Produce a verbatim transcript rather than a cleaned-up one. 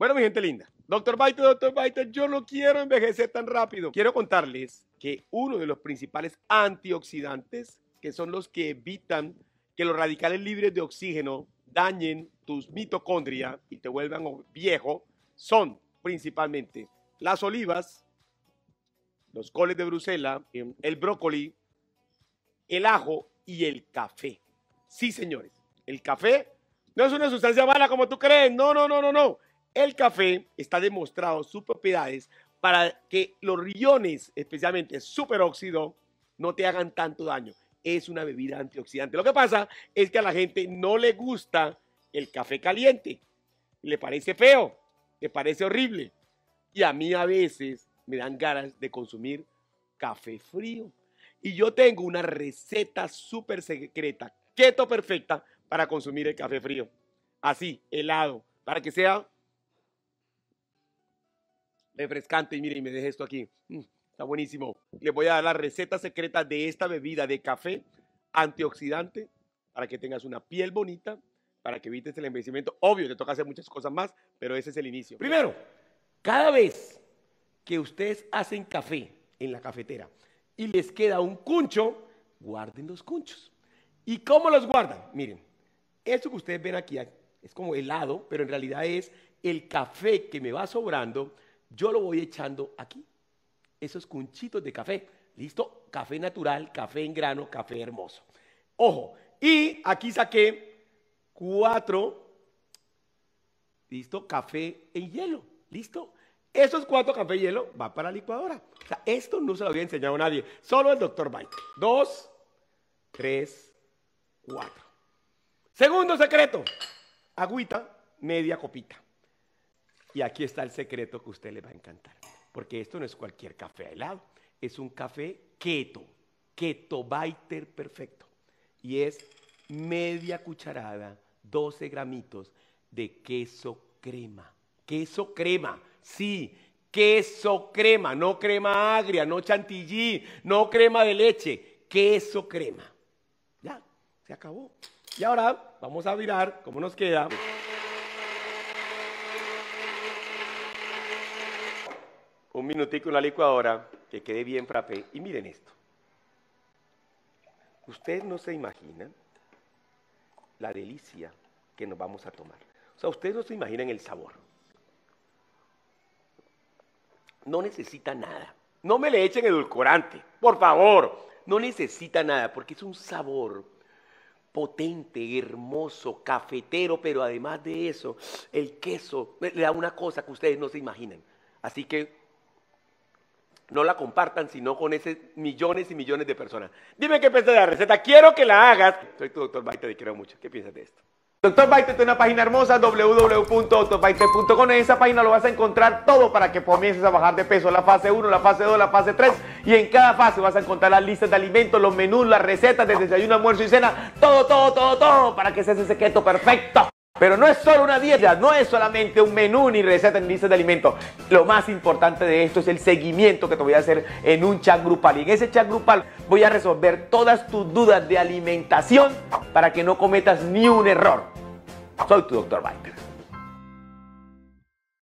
Bueno, mi gente linda, doctor Baito, doctor Baito, yo no quiero envejecer tan rápido. Quiero contarles que uno de los principales antioxidantes, que son los que evitan que los radicales libres de oxígeno dañen tus mitocondrias y te vuelvan viejo, son principalmente las olivas, los coles de Bruselas, el brócoli, el ajo y el café. Sí, señores, el café no es una sustancia mala como tú crees, no, no, no, no, no. El café está demostrado sus propiedades para que los riñones, especialmente superóxido, no te hagan tanto daño. Es una bebida antioxidante. Lo que pasa es que a la gente no le gusta el café caliente. Le parece feo, le parece horrible. Y a mí a veces me dan ganas de consumir café frío. Y yo tengo una receta súper secreta, keto perfecta, para consumir el café frío. Así, helado, para que sea refrescante. Y miren, me dejé esto aquí. Mm, está buenísimo. Les voy a dar la receta secreta de esta bebida de café antioxidante para que tengas una piel bonita, para que evites el envejecimiento. Obvio, te toca hacer muchas cosas más, pero ese es el inicio. Primero, cada vez que ustedes hacen café en la cafetera y les queda un cuncho, guarden los cunchos. ¿Y cómo los guardan? Miren, esto que ustedes ven aquí es como helado, pero en realidad es el café que me va sobrando. Yo lo voy echando aquí, esos cunchitos de café. ¿Listo? Café natural, café en grano, café hermoso. Ojo, y aquí saqué cuatro, ¿listo? Café en hielo, ¿listo? Esos cuatro café en hielo van para la licuadora. O sea, esto no se lo había enseñado a nadie, solo el doctor Baito. Dos, tres, cuatro. Segundo secreto, agüita, media copita. Y aquí está el secreto que a usted le va a encantar, porque esto no es cualquier café helado, es un café keto, keto biter perfecto, y es media cucharada, doce gramitos de queso crema, queso crema, sí, queso crema, no crema agria, no chantilly, no crema de leche, queso crema. Ya, se acabó. Y ahora vamos a mirar cómo nos queda. Un minutico en la licuadora, que quede bien frappé. Y miren esto. Ustedes no se imaginan la delicia que nos vamos a tomar. O sea, ustedes no se imaginan el sabor. No necesita nada. No me le echen edulcorante, por favor. No necesita nada, porque es un sabor potente, hermoso, cafetero, pero además de eso, el queso le da una cosa que ustedes no se imaginan. Así que no la compartan, sino con esos millones y millones de personas. Dime qué piensas de la receta. Quiero que la hagas. Soy tu doctor Baito, te quiero mucho. ¿Qué piensas de esto? doctor Baito tiene una página hermosa, w w w punto doctor baito punto com. En esa página lo vas a encontrar todo para que comiences a bajar de peso. La fase uno, la fase dos, la fase tres. Y en cada fase vas a encontrar las listas de alimentos, los menús, las recetas de desayuno, almuerzo y cena. Todo, todo, todo, todo para que seas ese keto perfecto. Pero no es solo una dieta, no es solamente un menú ni receta ni lista de alimentos. Lo más importante de esto es el seguimiento que te voy a hacer en un chat grupal. Y en ese chat grupal voy a resolver todas tus dudas de alimentación para que no cometas ni un error. Soy tu doctor Baito.